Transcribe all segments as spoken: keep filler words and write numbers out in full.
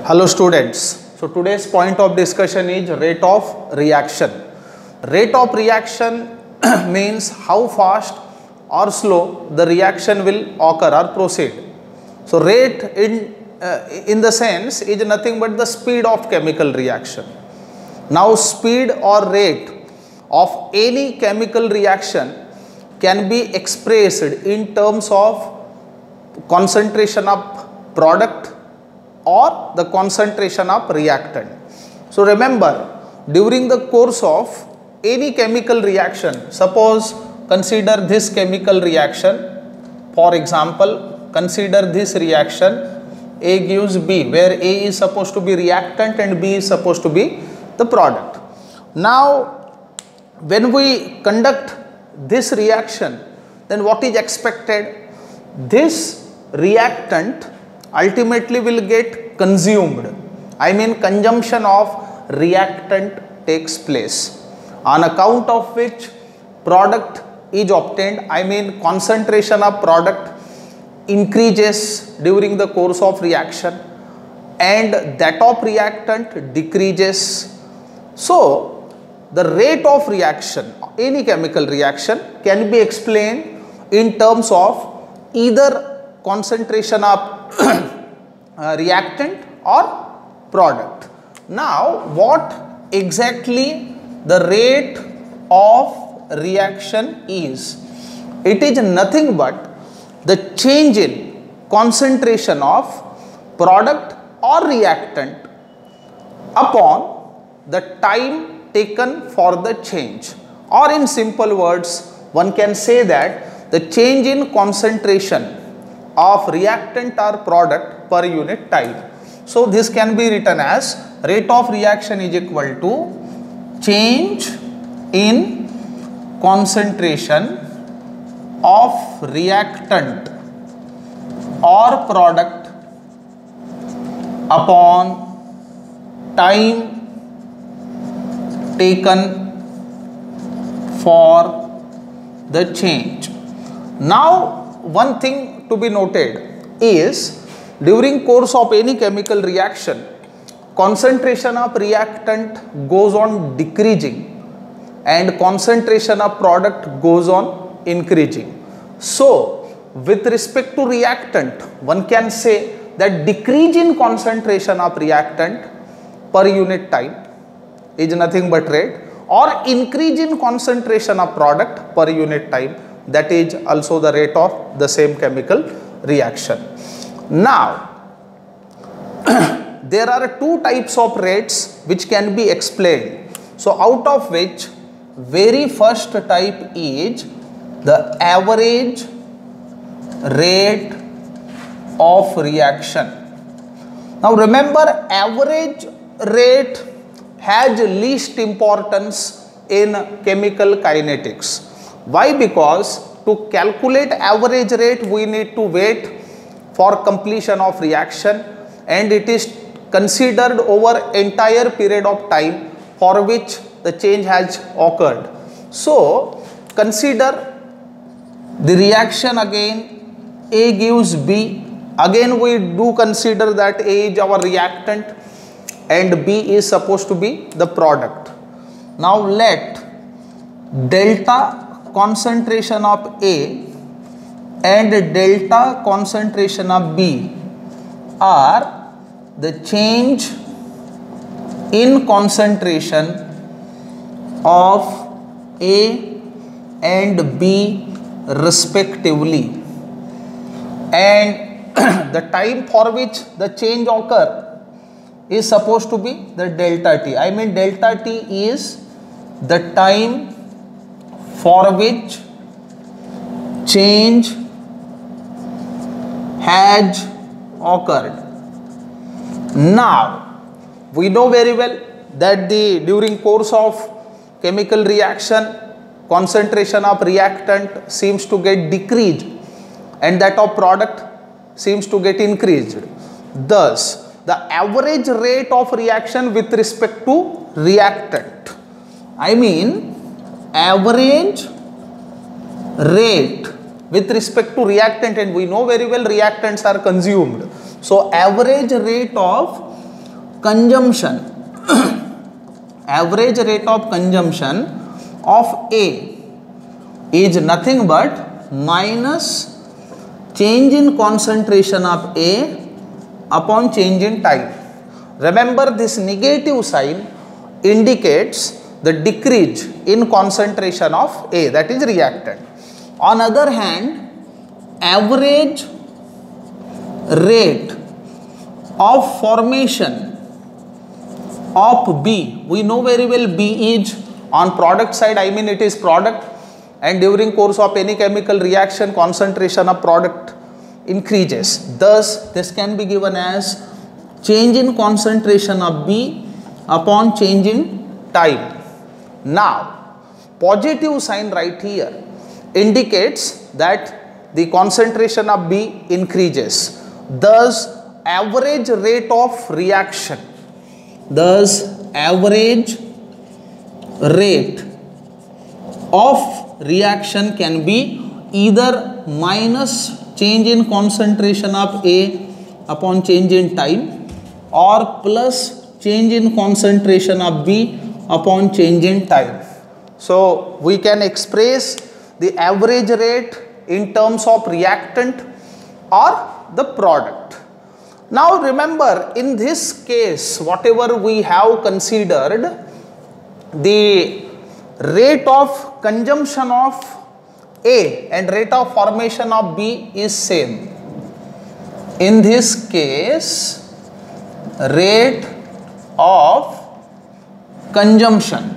Hello students. So today's point of discussion is rate of reaction. Rate of reaction means how fast or slow the reaction will occur or proceed. So rate in uh, in the sense is nothing but the speed of chemical reaction. Now speed or rate of any chemical reaction can be expressed in terms of concentration of product or the concentration of reactant. So remember, during the course of any chemical reaction, suppose consider this chemical reaction. For example, consider this reaction A gives B, where A is supposed to be reactant and B is supposed to be the product. Now when we conduct this reaction, then what is expected? This reactant ultimately will get consumed. I mean consumption of reactant takes place, on account of which product is obtained. I mean concentration of product increases during the course of reaction and that of reactant decreases. So the rate of reaction, any chemical reaction, can be explained in terms of either concentration of uh, reactant or product. Now what exactly the rate of reaction is? It is nothing but the change in concentration of product or reactant upon the time taken for the change, or in simple words one can say that the change in concentration of reactant or product per unit time. So this can be written as rate of reaction is equal to change in concentration of reactant or product upon time taken for the change. Now one thing to be noted is, during course of any chemical reaction, concentration of reactant goes on decreasing and concentration of product goes on increasing. So with respect to reactant, one can say that decrease in concentration of reactant per unit time is nothing but rate, or increase in concentration of product per unit time, that is also the rate of the same chemical reaction. Now there are two types of rates which can be explained. So out of which very first type is the average rate of reaction. Now remember, average rate has least importance in chemical kinetics. Why? Because to calculate average rate we need to wait for completion of reaction, and it is considered over entire period of time for which the change has occurred. So consider the reaction again, A gives B. Again we do consider that A is our reactant and B is supposed to be the product. Now let delta concentration of A and delta concentration of B are the change in concentration of A and B respectively, and the time for which the change occur is supposed to be the delta T. I mean delta T is the time for which change has occurred. Now we know very well that the during course of chemical reaction, concentration of reactant seems to get decreased and that of product seems to get increased. Thus the average rate of reaction with respect to reactant, I mean average rate with respect to reactant, and we know very well reactants are consumed. So average rate of consumption, average rate of consumption of A is nothing but minus change in concentration of A upon change in time. Remember, this negative sign indicates the decrease in concentration of A, that is reactant. On other hand, average rate of formation of B, we know very well B is on product side, I mean it is product, and during course of any chemical reaction concentration of product increases. Thus, this can be given as change in concentration of B upon change in time. Now, positive sign right here indicates that the concentration of B increases. Thus, average rate of reaction, thus average rate of reaction can be either minus change in concentration of A upon change in time or plus change in concentration of B upon change in time. So, we can express the average rate in terms of reactant or the product. Now, remember, in this case, whatever we have considered, the rate of consumption of A and rate of formation of B is same. In this case, rate of consumption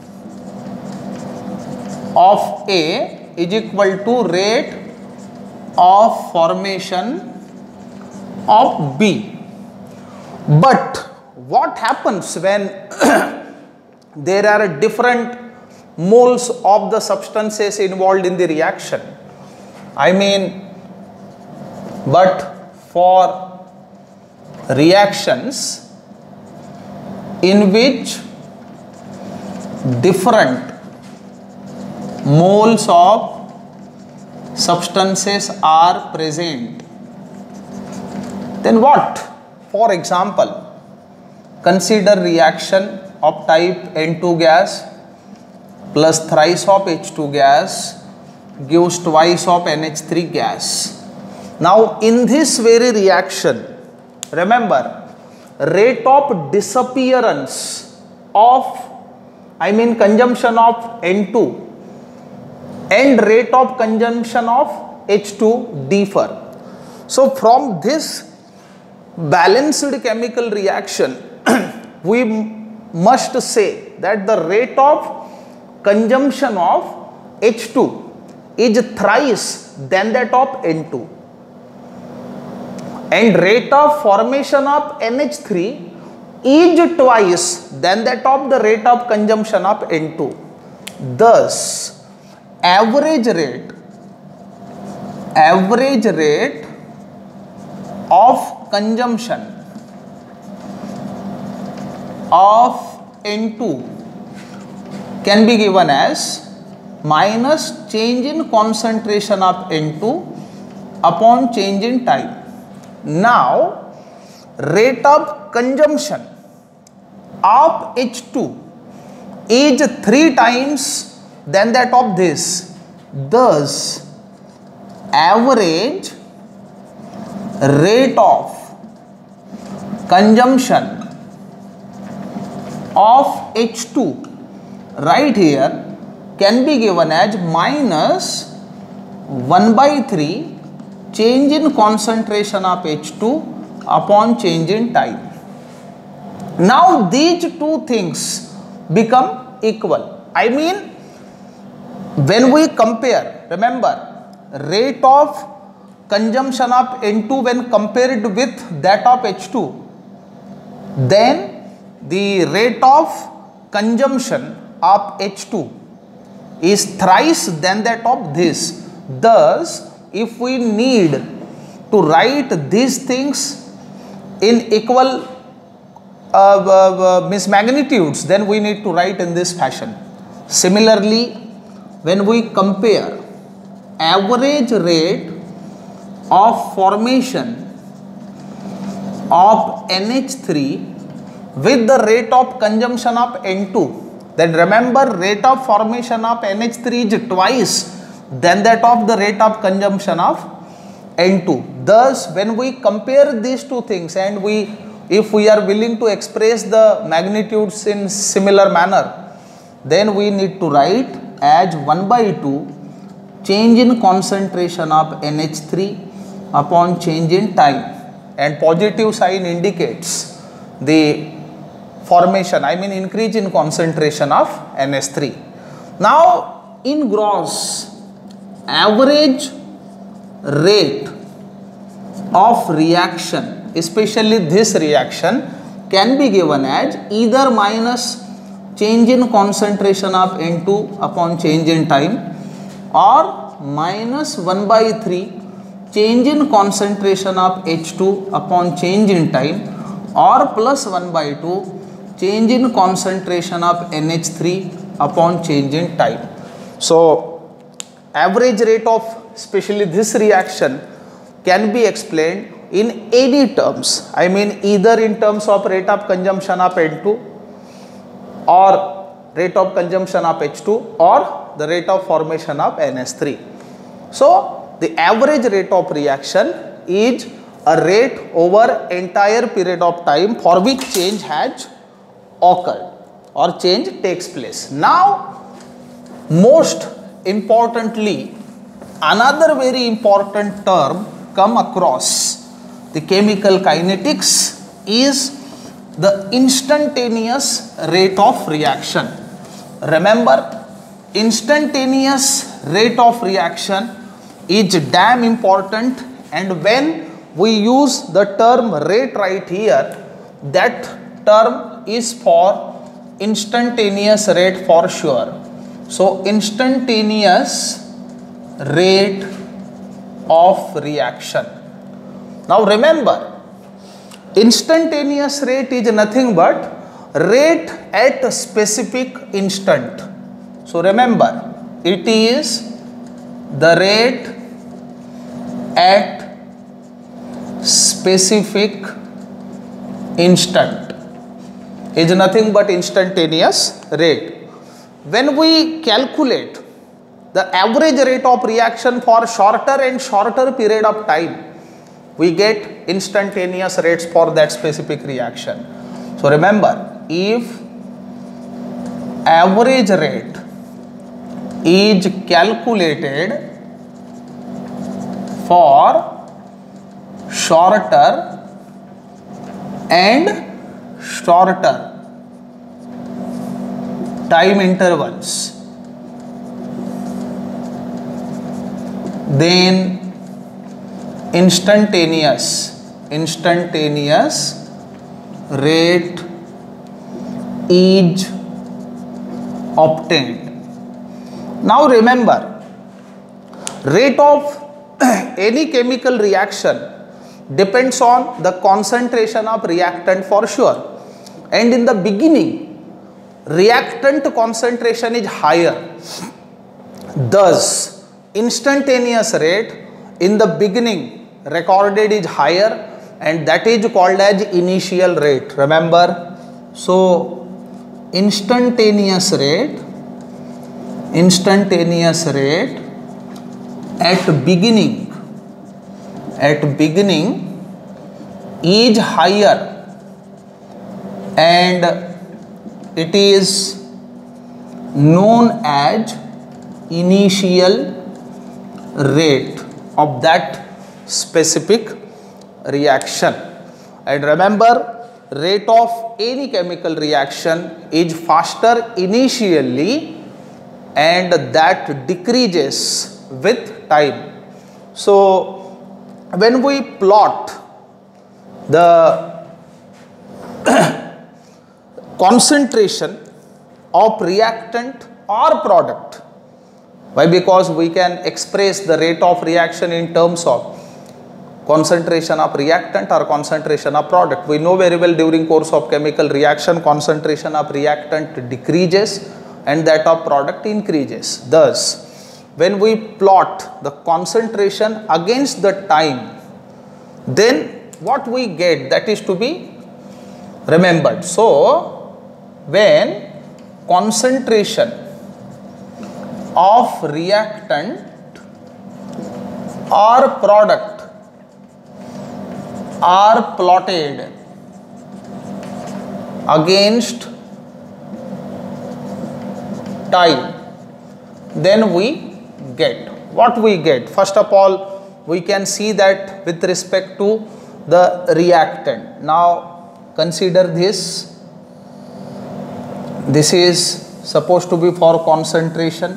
of A is equal to rate of formation of B. But what happens when there are different moles of the substances involved in the reaction? I mean, but for reactions in which different moles of substances are present, then what? For example, consider reaction of type N two gas plus thrice of H two gas gives twice of N H three gas. Now, in this very reaction, remember, rate of disappearance of, I mean consumption of N two and rate of consumption of H two differ. So, from this balanced chemical reaction, we must say that the rate of consumption of H two is thrice than that of N two, and rate of formation of N H three is twice than that of the rate of consumption of N two. Thus, average rate average rate of consumption of N two can be given as minus change in concentration of N two upon change in time. Now, rate of consumption of H two is three times than that of this. Thus, average rate of consumption of H two right here can be given as minus one by three change in concentration of H two upon change in time. Now, these two things become equal. I mean, when we compare, remember, rate of consumption of N two when compared with that of H two, then the rate of consumption of H two is thrice than that of this. Thus, if we need to write these things in equal uh, uh, uh, means magnitudes, then we need to write in this fashion. Similarly, when we compare average rate of formation of N H three with the rate of consumption of N two, then remember rate of formation of N H three is twice than that of the rate of consumption of N two. Thus, when we compare these two things and we, if we are willing to express the magnitudes in similar manner, then we need to write as one by two change in concentration of N H three upon change in time, and positive sign indicates the formation, I mean increase in concentration of N H three. Now in gross, average rate of reaction, especially this reaction, can be given as either minus change in concentration of N two upon change in time, or minus one by three change in concentration of H two upon change in time, or plus one by two change in concentration of N H three upon change in time. So average rate of especially this reaction can be explained in any terms, I mean either in terms of rate of consumption of N two or rate of consumption of H two or the rate of formation of N H three. So the average rate of reaction is a rate over entire period of time for which change has occurred or change takes place. Now most importantly, another very important term come across the chemical kinetics is the instantaneous rate of reaction. Remember, instantaneous rate of reaction is damn important, and when we use the term rate right here, that term is for instantaneous rate for sure. So instantaneous rate of reaction. Now remember, instantaneous rate is nothing but rate at a specific instant. So remember, it is the rate at specific instant, is nothing but instantaneous rate. When we calculate the average rate of reaction for shorter and shorter period of time, we get instantaneous rates for that specific reaction. So remember, if average rate is calculated for shorter and shorter time intervals, then instantaneous instantaneous rate is obtained. Now remember, rate of any chemical reaction depends on the concentration of reactant for sure, and in the beginning reactant concentration is higher. Thus instantaneous rate in the beginning recorded is higher, and that is called as initial rate. Remember, so instantaneous rate instantaneous rate at beginning at beginning is higher, and it is known as initial rate of that specific reaction. And remember, rate of any chemical reaction is faster initially and that decreases with time. So when we plot the concentration of reactant or product, why? Because we can express the rate of reaction in terms of concentration of reactant or concentration of product. We know very well during course of chemical reaction, concentration of reactant decreases and that of product increases. Thus, when we plot the concentration against the time, then what we get, that is to be remembered. So when concentration of reactant or product are plotted against time, then we get what we get. First of all, we can see that with respect to the reactant. Now consider this. This is supposed to be for concentration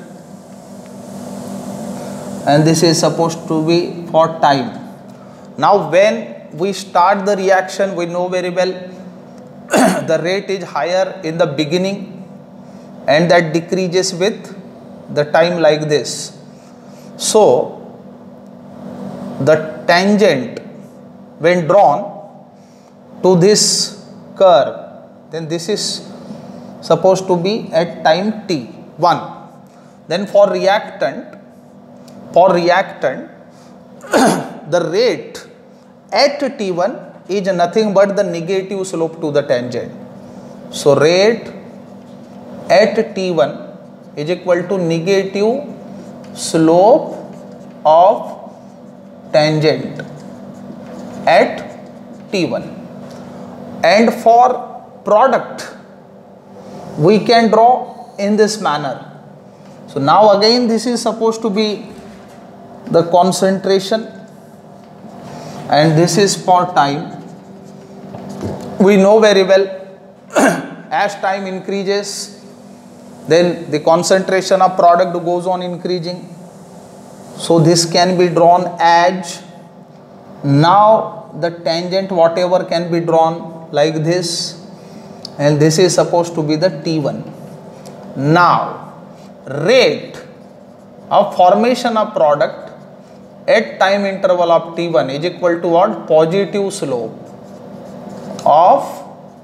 and this is supposed to be for time. Now when we start the reaction, we know very well the rate is higher in the beginning and that decreases with the time like this. So the tangent when drawn to this curve, then this is supposed to be at time t one. Then for reactant, for reactant the rate at t one is nothing but the negative slope to the tangent. So rate at t one is equal to negative slope of tangent at t one. And for product we can draw in this manner. So now again this is supposed to be the concentration and this is for time. We know very well as time increases, then the concentration of product goes on increasing. So this can be drawn as, now the tangent whatever can be drawn like this, and this is supposed to be the t one. Now rate of formation of product at time interval of t one is equal to what? Positive slope of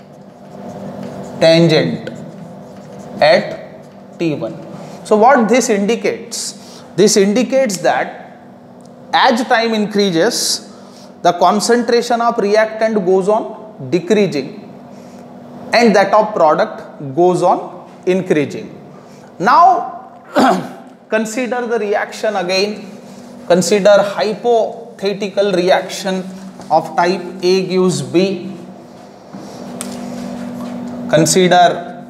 tangent at t one. So what this indicates? This indicates that as time increases, the concentration of reactant goes on decreasing and that of product goes on increasing. Now consider the reaction again. Consider hypothetical reaction of type A gives B. Consider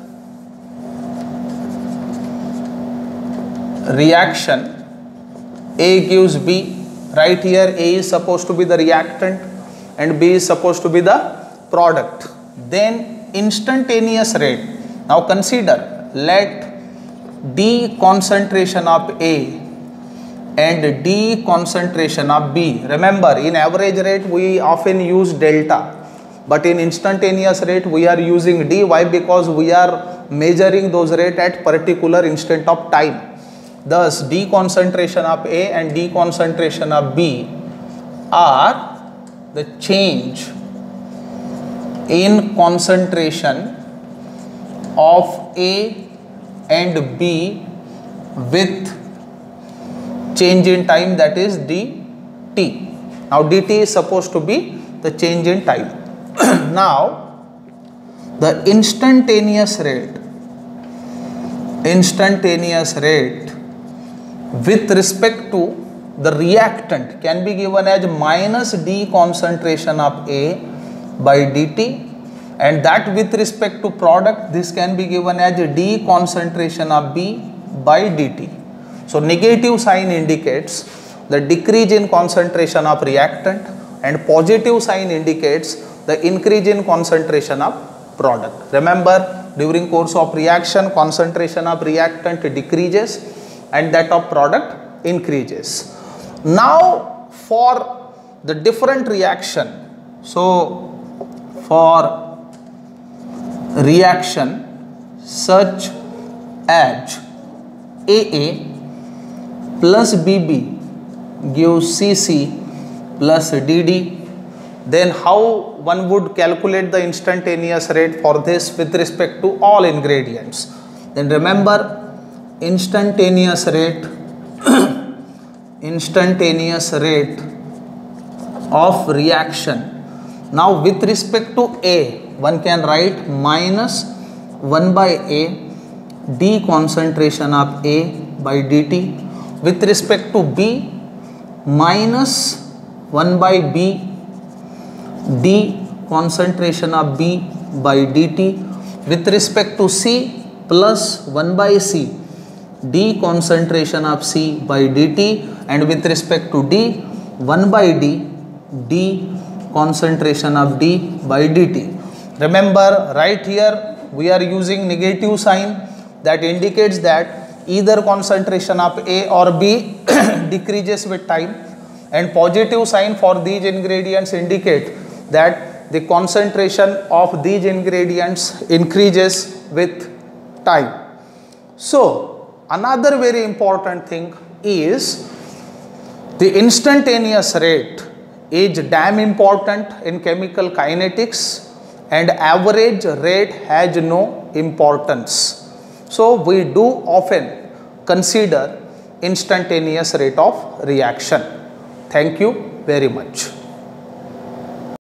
reaction A gives B. Right here A is supposed to be the reactant and B is supposed to be the product. Then instantaneous rate. Now consider, let D concentration of A and D concentration of B. Remember, in average rate we often use delta, but in instantaneous rate we are using D. Why? Because we are measuring those rate at particular instant of time. Thus D concentration of A and D concentration of B are the change in concentration of A and B with change in time, that is dt. Now dt is supposed to be the change in time. Now the instantaneous rate, instantaneous rate with respect to the reactant can be given as minus D concentration of A by dt, and that with respect to product this can be given as D concentration of B by dt. So negative sign indicates the decrease in concentration of reactant and positive sign indicates the increase in concentration of product. Remember, during course of reaction concentration of reactant decreases and that of product increases. Now for the different reaction, so for reaction such as A A plus B B gives C C plus D D, then how one would calculate the instantaneous rate for this with respect to all ingredients? Then remember, instantaneous rate instantaneous rate of reaction. Now with respect to A, one can write minus one by A d concentration of A by dt. With respect to B, minus one by B d concentration of B by dt. With respect to C, plus one by C d concentration of C by dt, and with respect to D, one by D d concentration of D by dt. Remember, right here we are using negative sign, that indicates that either concentration of A or B decreases with time, and positive sign for these ingredients indicate that the concentration of these ingredients increases with time. So another very important thing is the instantaneous rate is damn important in chemical kinetics, and average rate has no importance. So we do often consider instantaneous rate of reaction. Thank you very much.